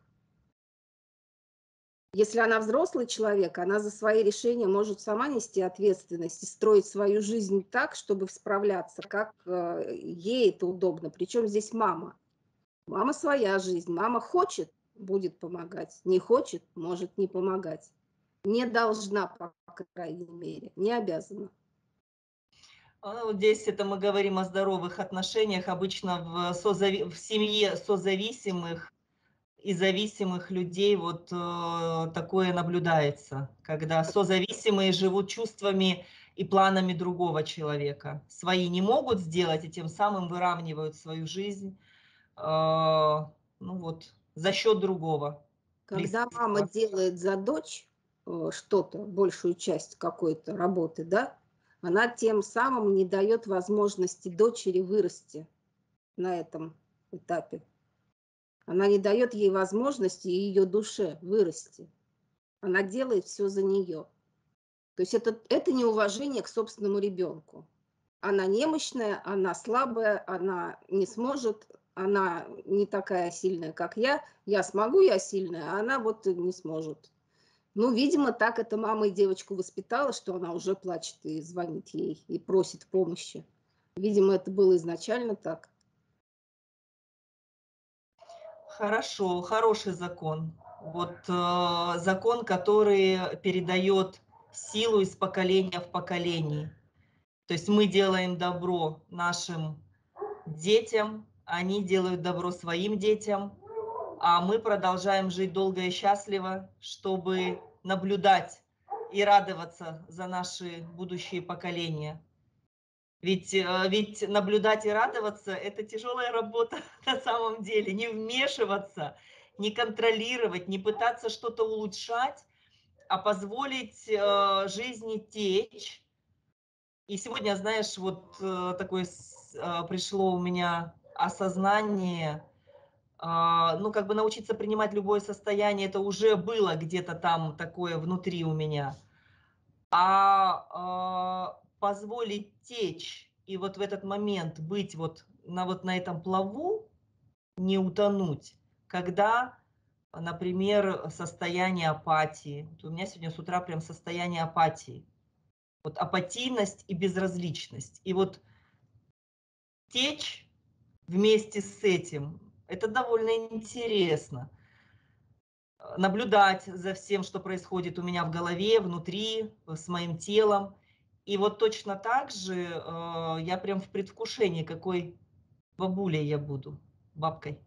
Если она взрослый человек, она за свои решения может сама нести ответственность и строить свою жизнь так, чтобы справляться, как э, ей это удобно. Причем здесь мама. Мама своя жизнь. Мама хочет, будет помогать. Не хочет, может не помогать. Не должна, по крайней мере, не обязана. А, вот здесь это мы говорим о здоровых отношениях. Обычно в, созави... в семье созависимых и зависимых людей вот э, такое наблюдается, когда созависимые живут чувствами и планами другого человека. Свои не могут сделать и тем самым выравнивают свою жизнь э, ну вот, за счет другого. Когда мама Близкого. делает за дочь э, что-то, большую часть какой-то работы, да, она тем самым не дает возможности дочери вырасти на этом этапе. Она не дает ей возможности и ее душе вырасти. Она делает все за нее. То есть это, это неуважение к собственному ребенку. Она немощная, она слабая, она не сможет, она не такая сильная, как я. Я смогу, я сильная, а она вот не сможет. Ну, видимо, так эта мама и девочку воспитала, что она уже плачет и звонит ей, и просит помощи. Видимо, это было изначально так. Хорошо, хороший закон. Вот э, закон, который передает силу из поколения в поколение. То есть мы делаем добро нашим детям, они делают добро своим детям, а мы продолжаем жить долго и счастливо, чтобы наблюдать и радоваться за наши будущие поколения. Ведь, э, ведь наблюдать и радоваться – это тяжелая работа на самом деле. Не вмешиваться, не контролировать, не пытаться что-то улучшать, а позволить э, жизни течь. И сегодня, знаешь, вот э, такое э, пришло у меня осознание, э, ну, как бы научиться принимать любое состояние, это уже было где-то там такое внутри у меня. А э, позволить течь и вот в этот момент быть вот на, вот на этом плаву, не утонуть, когда, например, состояние апатии. Вот у меня сегодня с утра прям состояние апатии. Вот апатийность и безразличность. И вот течь вместе с этим, это довольно интересно. Наблюдать за всем, что происходит у меня в голове, внутри, с моим телом. И вот точно так же э, я прям в предвкушении, какой бабулей я буду, бабкой.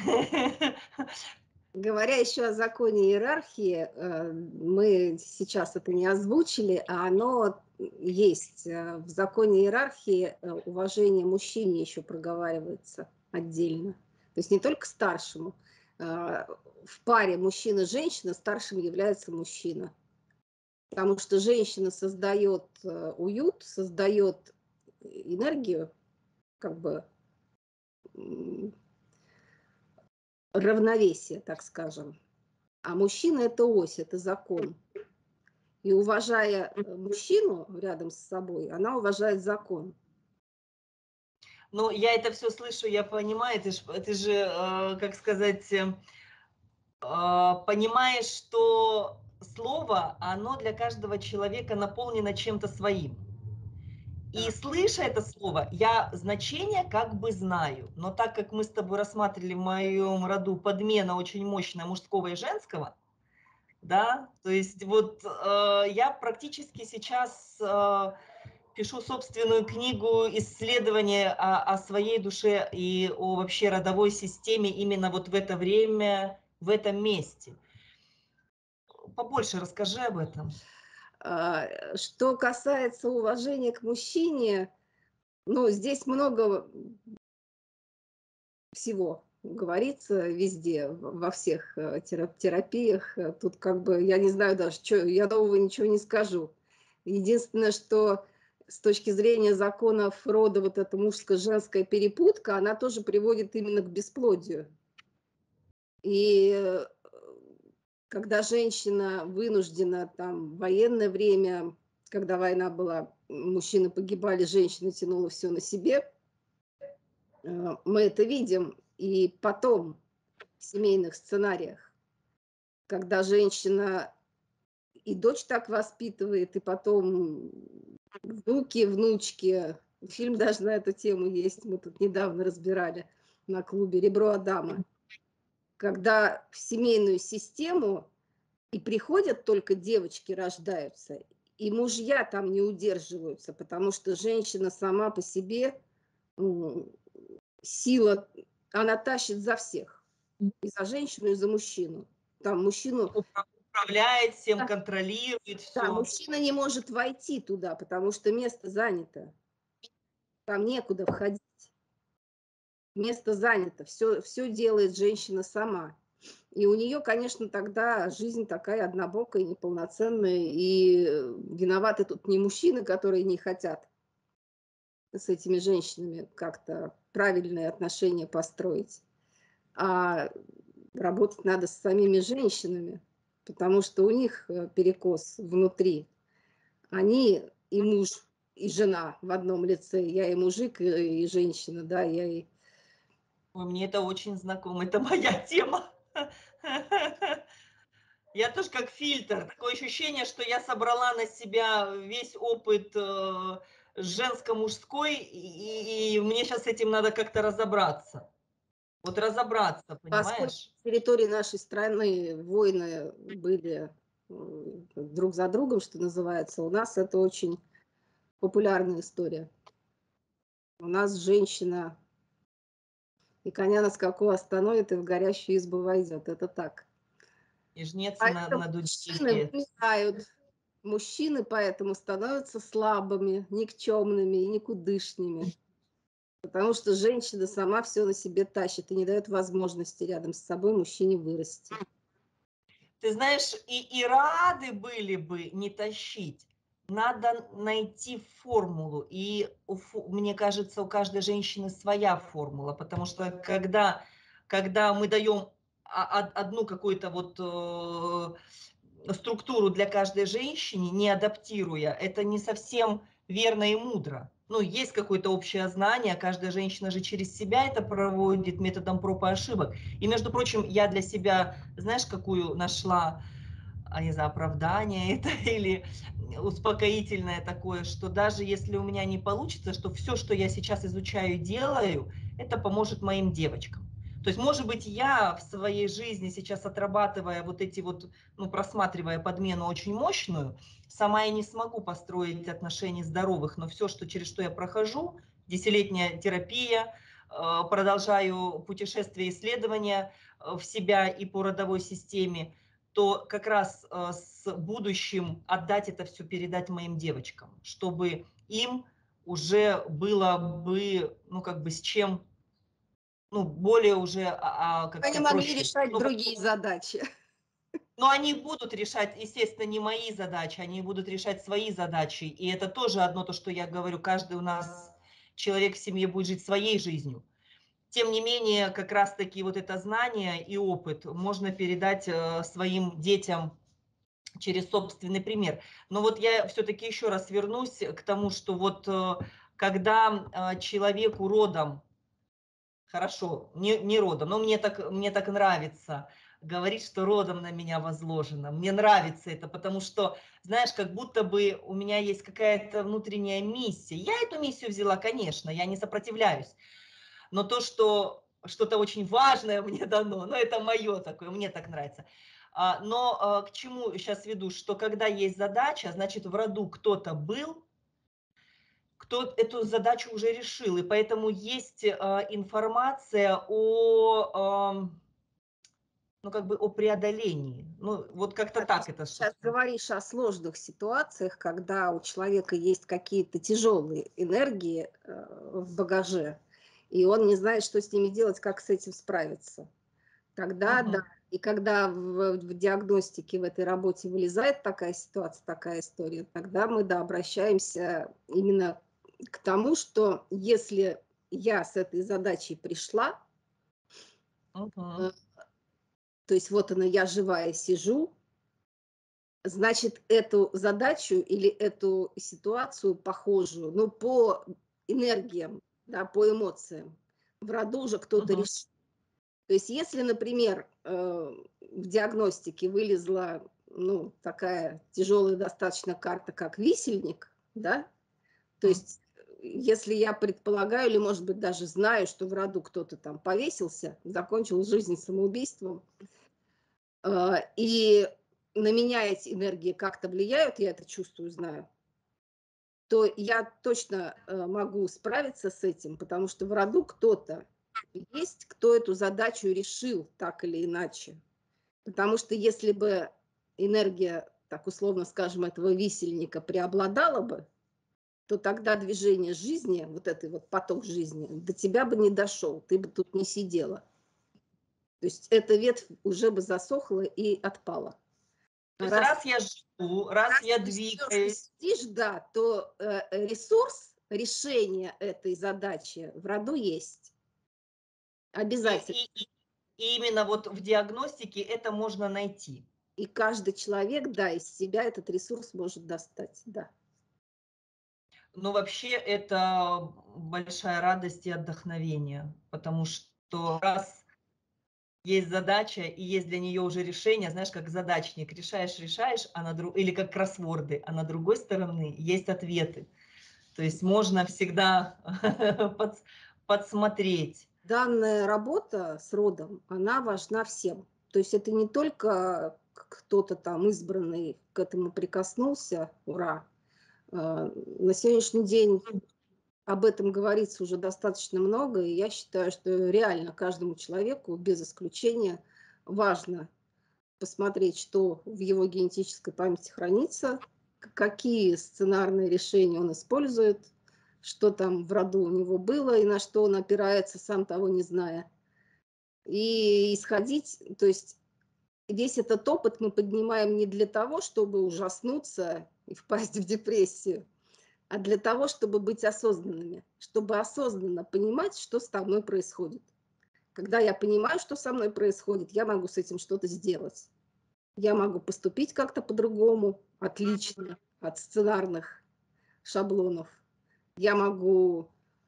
Говоря еще о законе иерархии, э, мы сейчас это не озвучили, а оно есть. Э, В законе иерархии э, уважение мужчине еще проговаривается отдельно. То есть не только старшему. Э, В паре мужчина-женщина старшим является мужчина. Потому что женщина создает э, уют, создает энергию, как бы м, равновесие, так скажем. А мужчина – это ось, это закон. И уважая э, мужчину рядом с собой, она уважает закон. Ну, я это все слышу, я понимаю, ты же, ты же э, как сказать, э, понимаешь, что слово, оно для каждого человека наполнено чем-то своим. И Да. слыша это слово, я значение как бы знаю, но так как мы с тобой рассматривали в моем роду подмена очень мощная мужского и женского, да, то есть вот э, я практически сейчас э, пишу собственную книгу исследования о, о своей душе и о вообще родовой системе именно вот в это время, в этом месте. побольше расскажи об этом. Что касается уважения к мужчине, ну, здесь много всего говорится везде, во всех терапиях. Тут как бы, я не знаю даже, что, я нового ничего не скажу. Единственное, что с точки зрения законов рода, вот эта мужско-женская перепутка, она тоже приводит именно к бесплодию. И когда женщина вынуждена там в военное время, когда война была, мужчины погибали, женщина тянула все на себе, мы это видим. И потом в семейных сценариях, когда женщина и дочь так воспитывает, и потом внуки, внучки. Фильм даже на эту тему есть, мы тут недавно разбирали на клубе «Ребро Адама». Когда в семейную систему и приходят только девочки, рождаются, и мужья там не удерживаются, потому что женщина сама по себе, сила, она тащит за всех. И за женщину, и за мужчину. Там мужчину... Управляет всем, да, контролирует все. Да, мужчина не может войти туда, потому что место занято. Там некуда входить. Место занято. Все, все делает женщина сама. И у нее, конечно, тогда жизнь такая однобокая, неполноценная. И виноваты тут не мужчины, которые не хотят с этими женщинами как-то правильные отношения построить, а работать надо с самими женщинами, потому что у них перекос внутри. Они и муж, и жена в одном лице. Я и мужик, и, и женщина, да, я и... Ой, мне это очень знакомо, это моя тема. Я тоже как фильтр. Такое ощущение, что я собрала на себя весь опыт э, женско-мужской, и, и мне сейчас с этим надо как-то разобраться. Вот разобраться, понимаешь? Поскольку на территории нашей страны войны были друг за другом, что называется, у нас это очень популярная история. У нас женщина и коня на скаку остановит, и в горящую избу войдет. Это так. И жнец А на, на мужчины вымирают. Мужчины поэтому становятся слабыми, никчемными и никудышными. Потому что женщина сама все на себе тащит и не дает возможности рядом с собой мужчине вырасти. Ты знаешь, и, и рады были бы не тащить. Надо найти формулу. И у, мне кажется, у каждой женщины своя формула. Потому что когда, когда мы даем одну какую-то вот э, структуру для каждой женщины, не адаптируя, это не совсем верно и мудро. Ну, есть какое-то общее знание, каждая женщина же через себя это проводит методом проб и ошибок. И, между прочим, я для себя, знаешь, какую нашла, а не знаю, оправдание это или успокоительное такое, что даже если у меня не получится, что все, что я сейчас изучаю и делаю, это поможет моим девочкам. То есть, может быть, я в своей жизни сейчас, отрабатывая вот эти вот, ну, просматривая подмену очень мощную, сама я не смогу построить отношения здоровых, но все, что, через что я прохожу, десятилетняя терапия, продолжаю путешествие исследования в себя и по родовой системе, то как раз с будущим отдать это все, передать моим девочкам, чтобы им уже было бы, ну, как бы с чем, ну, более уже, а, как они сказать, могли проще. решать Но, другие задачи. но они будут решать, естественно, не мои задачи, они будут решать свои задачи. И это тоже одно то, что я говорю, каждый у нас человек в семье будет жить своей жизнью. Тем не менее, как раз-таки вот это знание и опыт можно передать своим детям через собственный пример. Но вот я все-таки еще раз вернусь к тому, что вот когда человеку родом, хорошо, не, не родом, но мне так, мне так нравится говорить, что родом на меня возложено. Мне нравится это, потому что, знаешь, как будто бы у меня есть какая-то внутренняя миссия. Я эту миссию взяла, конечно, я не сопротивляюсь. Но то, что что-то очень важное мне дано, ну, это мое такое, мне так нравится. Но к чему сейчас веду, что когда есть задача, значит, в роду кто-то был, кто эту задачу уже решил, и поэтому есть информация о, ну, как бы о преодолении. Ну, вот как-то Да, так ты это сейчас что-то. говоришь о сложных ситуациях, когда у человека есть какие-то тяжелые энергии э, в багаже, и он не знает, что с ними делать, как с этим справиться. Тогда да. Мгм. И когда в, в диагностике, в этой работе вылезает такая ситуация, такая история, тогда мы, да, обращаемся именно к тому, что если я с этой задачей пришла, Мгм. э, то есть вот она, я живая сижу, значит, эту задачу или эту ситуацию похожую, ну, по энергиям, да, по эмоциям, в роду уже кто-то Мгм. решил. То есть если, например, э, в диагностике вылезла, ну, такая тяжелая достаточно карта, как висельник, да, то Мгм. есть если я предполагаю или, может быть, даже знаю, что в роду кто-то там повесился, закончил жизнь самоубийством, э, и на меня эти энергии как-то влияют, я это чувствую, знаю, то я точно э, могу справиться с этим, потому что в роду кто-то есть, кто эту задачу решил так или иначе. Потому что если бы энергия, так условно скажем, этого висельника преобладала бы, то тогда движение жизни, вот этот вот поток жизни, до тебя бы не дошел, ты бы тут не сидела. То есть эта ветвь уже бы засохла и отпала. То А есть раз, раз я живу, раз раз я ты живешь и двигаюсь, сидишь, да, то э, ресурс решения этой задачи в роду есть. и, Обязательно. и, и и именно вот в диагностике это можно найти. И каждый человек, да, из себя этот ресурс может достать, да. Но вообще это большая радость и отдохновение, потому что раз есть задача и есть для нее уже решение, знаешь, как задачник, решаешь, решаешь, а на друг... или как кроссворды, а на другой стороне есть ответы. То есть можно всегда под... подсмотреть. Данная работа с родом, она важна всем. То есть это не только кто-то там избранный к этому прикоснулся, ура. А, На сегодняшний день об этом говорится уже достаточно много, и я считаю, что реально каждому человеку, без исключения, важно посмотреть, что в его генетической памяти хранится, какие сценарные решения он использует, что там в роду у него было и на что он опирается, сам того не зная. И исходить, то есть весь этот опыт мы поднимаем не для того, чтобы ужаснуться и впасть в депрессию, а для того, чтобы быть осознанными, чтобы осознанно понимать, что со мной происходит. Когда я понимаю, что со мной происходит, я могу с этим что-то сделать. Я могу поступить как-то по-другому, отлично от сценарных шаблонов. Я могу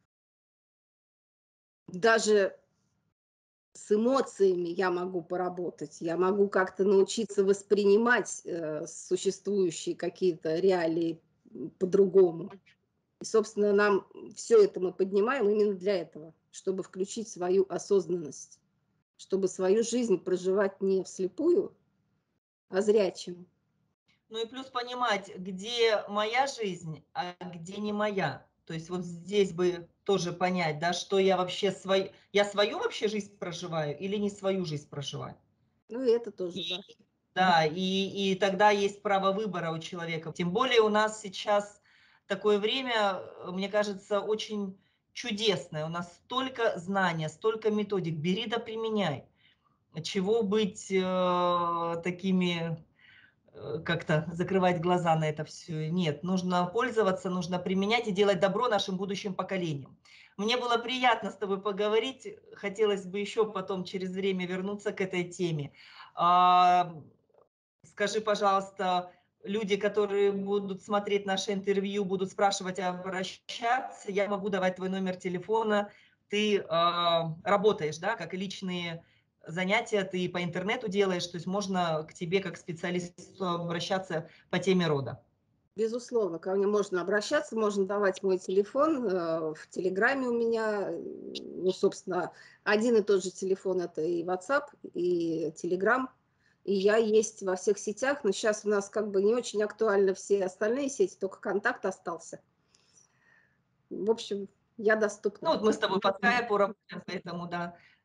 даже с эмоциями я могу поработать, я могу как-то научиться воспринимать э, существующие какие-то реалии по-другому. И, собственно, нам все это мы поднимаем именно для этого, чтобы включить свою осознанность, чтобы свою жизнь проживать не вслепую, а зрячим. Ну и плюс понимать, где моя жизнь, а где не моя. То есть вот здесь бы тоже понять, да, что я вообще свой, я свою вообще жизнь проживаю или не свою жизнь проживаю. Ну и это тоже, И, да. да, и, и тогда есть право выбора у человека. Тем более у нас сейчас такое время, мне кажется, очень чудесное. У нас столько знаний, столько методик. Бери да применяй. Чего быть э, такими э, как-то закрывать глаза на это все. Нет, нужно пользоваться, нужно применять и делать добро нашим будущим поколениям. Мне было приятно с тобой поговорить. Хотелось бы еще потом через время вернуться к этой теме. А, скажи, пожалуйста, люди, которые будут смотреть наше интервью, будут спрашивать, обращаться, я могу давать твой номер телефона. Ты э, работаешь, да, как личные занятия, ты по интернету делаешь, то есть можно к тебе как специалисту обращаться по теме рода. Безусловно, ко мне можно обращаться, можно давать мой телефон, э, в Телеграме у меня, ну, собственно, один и тот же телефон – это и WhatsApp, и Telegram, и я есть во всех сетях, но сейчас у нас как бы не очень актуальны все остальные сети, только контакт остался. В общем, я Ну доступна. вот мы с тобой по скайпу работаем, поэтому да.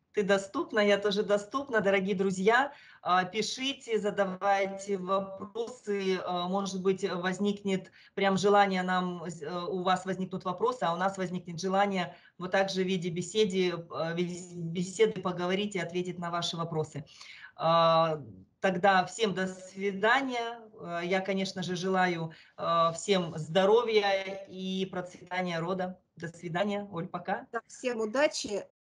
Ты доступна, я тоже доступна. Дорогие друзья, а, пишите, задавайте вопросы. а, Может быть, возникнет прям желание нам, с- э, у вас возникнут вопросы, а у нас возникнет желание вот так же в виде беседы, э, вез- беседы поговорить и ответить на ваши вопросы. А, Тогда всем до свидания. А, Я, конечно же, желаю а, всем здоровья и процветания рода. До свидания, Оль, пока. Да, всем удачи.